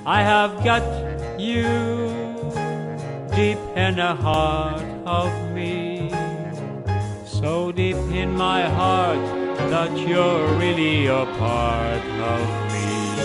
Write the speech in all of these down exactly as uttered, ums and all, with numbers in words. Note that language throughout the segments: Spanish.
I have got you deep in the heart of me, so deep in my heart that you're really a part of me.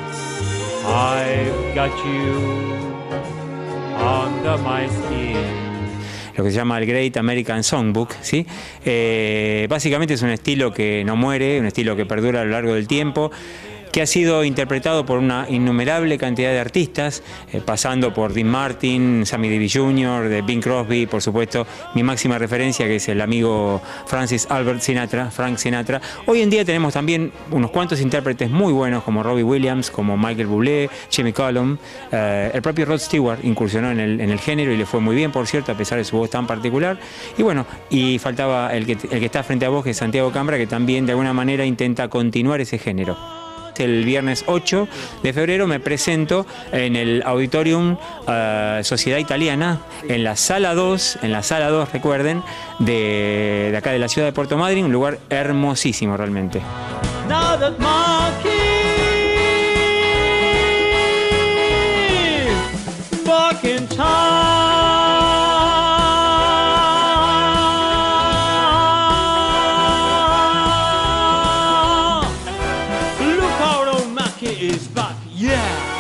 I've got you under my skin. Lo que se llama el Great American Songbook, ¿sí? Eh, básicamente es un estilo que no muere, un estilo que perdura a lo largo del tiempo, que ha sido interpretado por una innumerable cantidad de artistas, eh, pasando por Dean Martin, Sammy Davis junior, de Bing Crosby, por supuesto, mi máxima referencia, que es el amigo Francis Albert Sinatra, Frank Sinatra. Hoy en día tenemos también unos cuantos intérpretes muy buenos, como Robbie Williams, como Michael Bublé, Jimmy Cullum. Eh, el propio Rod Stewart incursionó en el, en el género y le fue muy bien, por cierto, a pesar de su voz tan particular. Y bueno, y faltaba el que, el que está frente a vos, que es Santiago Cambra, que también de alguna manera intenta continuar ese género. El viernes ocho de febrero me presento en el Auditorium uh, Sociedad Italiana, en la sala dos, en la sala dos, recuerden, de, de acá de la ciudad de Puerto Madryn, un lugar hermosísimo realmente. Now that monkey back in time. Is back, yeah.